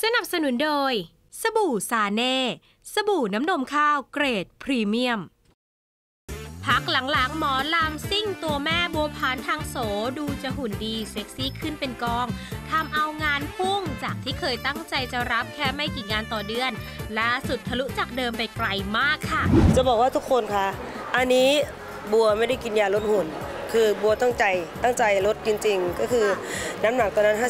สนับสนุนโดยสบู่ซาเน่สบู่น้ำนมข้าวเกรดพรีเมียมพักหลังๆหมอลำซิ่งตัวแม่บัวผันทางโสดูจะหุ่นดีเซ็กซี่ขึ้นเป็นกองทำเอางานพุ่งจากที่เคยตั้งใจจะรับแค่ไม่กี่งานต่อเดือนล่าสุดทะลุจากเดิมไปไกลมากค่ะจะบอกว่าทุกคนคะอันนี้บัวไม่ได้กินยาลดหุ่นคือบัวตั้งใจลดจริงๆก็คือน้ำหนักตอนนั้น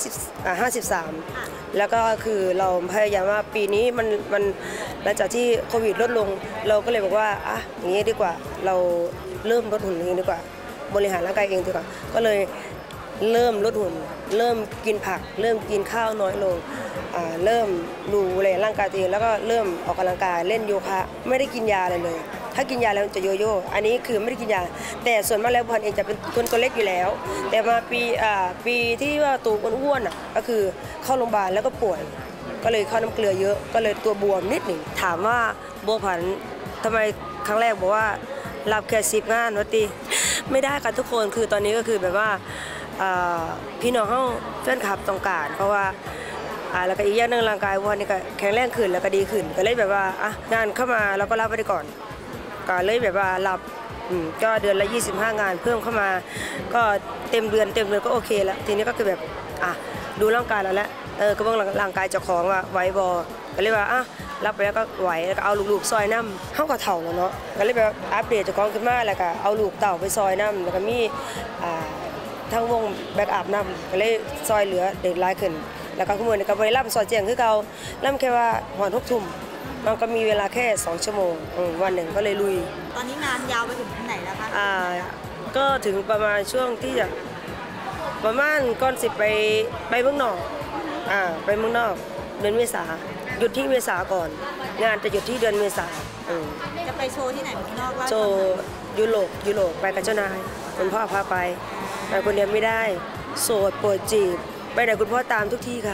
53แล้วก็คือเราพยายามว่าปีนี้มันหลังจากที่โควิดลดลงเราก็เลยบอกว่าอย่างนี้ดีกว่าเราเริ่มลดหุ่นเองดีกว่าบริหารร่างกายเองดีกว่าก็เลยเริ่มลดหุ่นเริ่มกินผักเริ่มกินข้าวน้อยลงเริ่มดูแลร่างกายตัวเองแล้วก็เริ่มออกกำลังกายเล่นโยคะไม่ได้กินยาอะไรเลยถ้ากินยาแล้วจะโยโย่อันนี้คือไม่ได้กินยาแต่ส่วนมากแล้วพันเองจะเป็นคนตัวเล็กอยู่แล้วแต่มาปีที่ว่าตัวอ้วนก็คือเข้าโรงพยาบาลแล้วก็ป่วยก็เลยเข้าน้ำเกลือเยอะก็เลยตัวบวมนิดหนึ่งถามว่าบัวผันทำไมครั้งแรกบอกว่ารับแค่10 งานวะตีไม่ได้ค่ะทุกคนคือตอนนี้ก็คือแบบว่าพี่น้องเขาแฟนคลับต้องการเพราะว่าแล้วก็อีกอย่างนึงร่างกายวันนี้ก็แข็งแรงขึ้นแล้วก็ดีขึ้นก็เลยแบบว่างานเข้ามาเราก็รับไปก่อนก็เลยแบบว่ารับก็เดือนละ25 งานเพิ่มเข้ามาก็เต็มเดือนก็โอเคแล้วทีนี้ก็คือแบบดูร่างกายเราแล้วก็เบิ่งร่างกายเจ้าของว่าไหวบ่ก็เลยว่ารับไปแล้วก็ไหวแล้วก็เอาลูกๆซอยน้ำเข้ากับเถ่าแล้วเนาะก็เลยแบบอัปเดตเจ้าของขึ้นมาแล้วก็เอาลูกเต่าไปซอยน้ำแล้วก็มีทั้งวงแบกอัพน้ำก็เลยซอยเหลือเด็กหลายขึ้นแล้วก็ขโมยก็ไปรับซอยแจ้งคือเก่าล่ำแค่ว่าหอน6 ทุ่มมันก็มีเวลาแค่2 ชั่วโมงวันหนึ่งก็เลยลุยตอนนี้งานยาวไปถึงไหนแล้วคะก็ถึงประมาณช่วงที่จะประมาณก่อน10ไปเมืองนอกไปเมืองนอกเดือนเมษาหยุดที่เมษาก่อนงานจะหยุดที่เดือนเมษาจะไปโชว์ที่ไหนเมืองนอกว่าโชว์ยุโรปไปกับเจ้านายคุณพ่อพาไปคนเดียวไม่ได้โสดปวดจีบไปไหนคุณพ่อตามทุกที่ค่ะ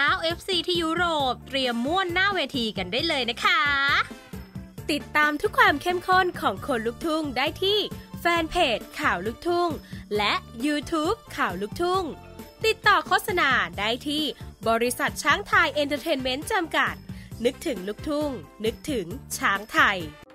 FC ที่ยุโรปเตรียมม่วนหน้าเวทีกันได้เลยนะคะติดตามทุกความเข้มข้นของคนลุกทุ่งได้ที่แฟนเพจข่าวลุกทุ่งและ YouTube ข่าวลุกทุ่งติดต่อโฆษณาได้ที่บริษัทช้างไทยเอนเตอร์เทนเมนต์จำกัดนึกถึงลุกทุ่งนึกถึงช้างไทย